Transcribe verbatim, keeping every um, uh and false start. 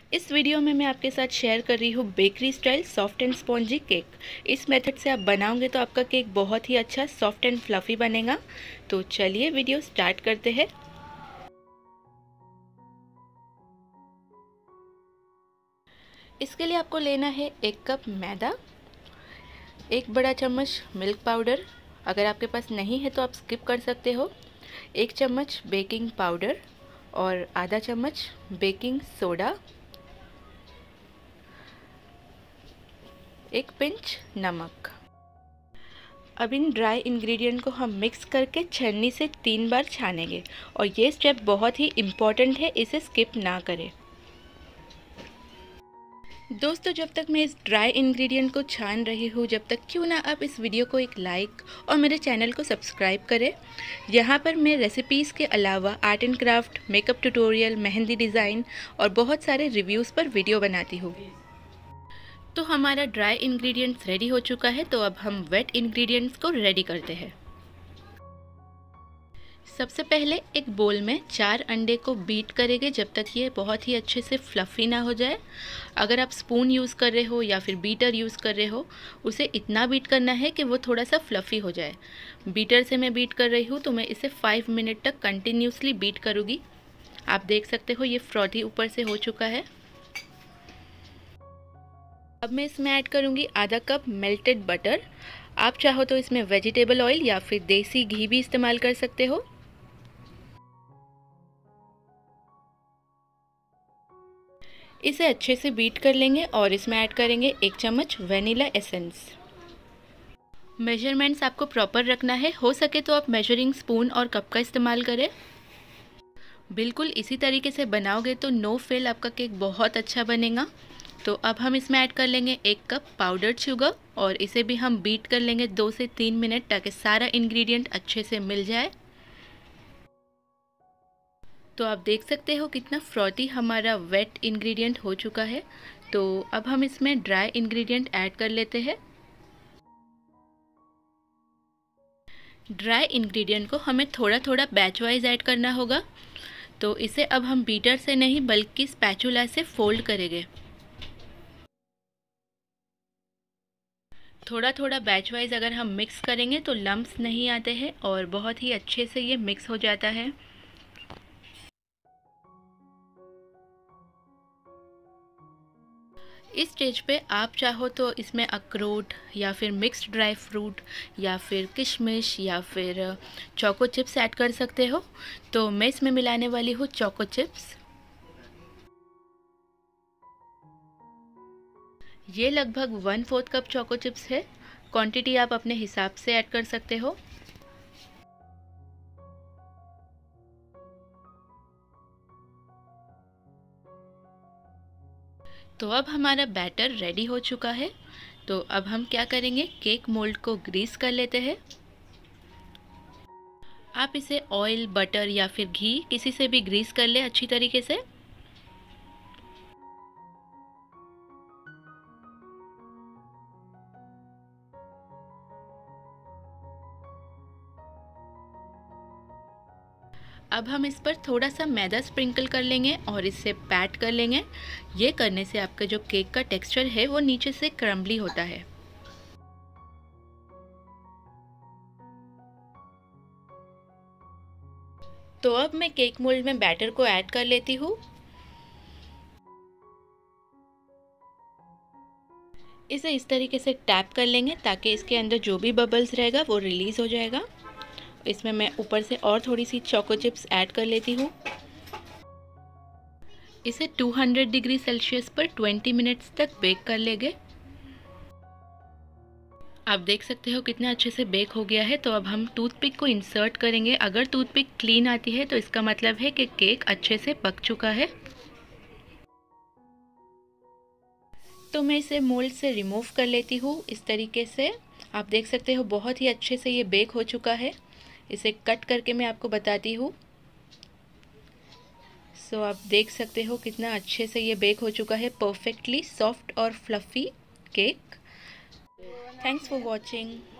इस वीडियो में मैं आपके साथ शेयर कर रही हूँ bakery style soft and spongy cake. इस मेथड से आप बनाओगे तो आपका केक बहुत ही अच्छा सॉफ्ट एंड फ्लफ़ी बनेगा। तो चलिए वीडियो स्टार्ट करते हैं। इसके लिए आपको लेना है एक कप मैदा, एक बड़ा चम्मच मिल्क पाउडर, अगर आपके पास नहीं है तो आप स्किप कर सकते हो, एक चम्मच बेकिंग पाउडर और आधा चम्मच बेकिंग सोडा, एक पिंच नमक। अब इन ड्राई इंग्रेडिएंट को हम मिक्स करके छन्नी से तीन बार छानेंगे और ये स्टेप बहुत ही इम्पॉर्टेंट है, इसे स्किप ना करें। दोस्तों, जब तक मैं इस ड्राई इंग्रेडिएंट को छान रही हूँ, जब तक क्यों ना आप इस वीडियो को एक लाइक और मेरे चैनल को सब्सक्राइब करें। यहाँ पर मैं रेसिपीज़ के अलावा art and craft, makeup tutorial, mehndi design और बहुत सारे रिव्यूज़ पर वीडियो बनाती हूँ। तो हमारा ड्राई इंग्रेडिएंट्स रेडी हो चुका है, तो अब हम वेट इंग्रेडिएंट्स को रेडी करते हैं। सबसे पहले एक बोल में चार अंडे को बीट करेंगे जब तक ये बहुत ही अच्छे से फ्लफ़ी ना हो जाए। अगर आप स्पून यूज़ कर रहे हो या फिर बीटर यूज़ कर रहे हो, उसे इतना बीट करना है कि वो थोड़ा सा फ्लफ़ी हो जाए। बीटर से मैं बीट कर रही हूँ तो मैं इसे फाइव मिनट तक कंटिन्यूसली बीट करूँगी। आप देख सकते हो ये फ्रॉथी ऊपर से हो चुका है। अब मैं इसमें ऐड करूँगी आधा कप मेल्टेड बटर। आप चाहो तो इसमें वेजिटेबल ऑयल या फिर देसी घी भी इस्तेमाल कर सकते हो। इसे अच्छे से बीट कर लेंगे और इसमें ऐड करेंगे एक चम्मच वेनिला एसेंस। मेजरमेंट्स आपको प्रॉपर रखना है, हो सके तो आप मेजरिंग स्पून और कप का इस्तेमाल करें। बिल्कुल इसी तरीके से बनाओगे तो नो फेल आपका केक बहुत अच्छा बनेगा। तो अब हम इसमें ऐड कर लेंगे एक कप पाउडर्ड शुगर और इसे भी हम बीट कर लेंगे दो से तीन मिनट ताकि सारा इंग्रेडिएंट अच्छे से मिल जाए। तो आप देख सकते हो कितना फ्रॉथी हमारा वेट इंग्रेडिएंट हो चुका है। तो अब हम इसमें ड्राई इंग्रेडिएंट ऐड कर लेते हैं। ड्राई इंग्रेडिएंट को हमें थोड़ा थोड़ा बैच वाइज ऐड करना होगा। तो इसे अब हम बीटर से नहीं बल्कि स्पैचुला से फोल्ड करेंगे। थोड़ा थोड़ा बैच वाइज अगर हम मिक्स करेंगे तो लम्प्स नहीं आते हैं और बहुत ही अच्छे से ये मिक्स हो जाता है। इस स्टेज पे आप चाहो तो इसमें अखरोट या फिर मिक्स्ड ड्राई फ्रूट या फिर किशमिश या फिर चोको चिप्स ऐड कर सकते हो। तो मैं इसमें मिलाने वाली हूँ चोको चिप्स। ये लगभग one fourth cup choco chips है। क्वांटिटी आप अपने हिसाब से ऐड कर सकते हो। तो अब हमारा बैटर रेडी हो चुका है। तो अब हम क्या करेंगे, केक मोल्ड को ग्रीस कर लेते हैं। आप इसे ऑयल, बटर या फिर घी किसी से भी ग्रीस कर ले अच्छी तरीके से। अब हम इस पर थोड़ा सा मैदा स्प्रिंकल कर लेंगे और इससे पैट कर लेंगे। ये करने से आपका जो केक का टेक्सचर है वो नीचे से क्रम्बली होता है। तो अब मैं केक मोल्ड में बैटर को ऐड कर लेती हूँ। इसे इस तरीके से टैप कर लेंगे ताकि इसके अंदर जो भी बबल्स रहेगा वो रिलीज़ हो जाएगा। इसमें मैं ऊपर से और थोड़ी सी चोको चिप्स ऐड कर लेती हूँ। इसे टू हंड्रेड डिग्री सेल्सियस पर ट्वेंटी मिनट्स तक बेक कर लेंगे। आप देख सकते हो कितना अच्छे से बेक हो गया है। तो अब हम टूथपिक को इंसर्ट करेंगे। अगर टूथपिक क्लीन आती है तो इसका मतलब है कि केक अच्छे से पक चुका है। तो मैं इसे मोल्ड से रिमूव कर लेती हूँ इस तरीके से। आप देख सकते हो बहुत ही अच्छे से ये बेक हो चुका है। इसे कट करके मैं आपको बताती हूँ। सो आप देख सकते हो कितना अच्छे से ये बेक हो चुका है, परफेक्टली सॉफ्ट और fluffy cake. Thanks for watching.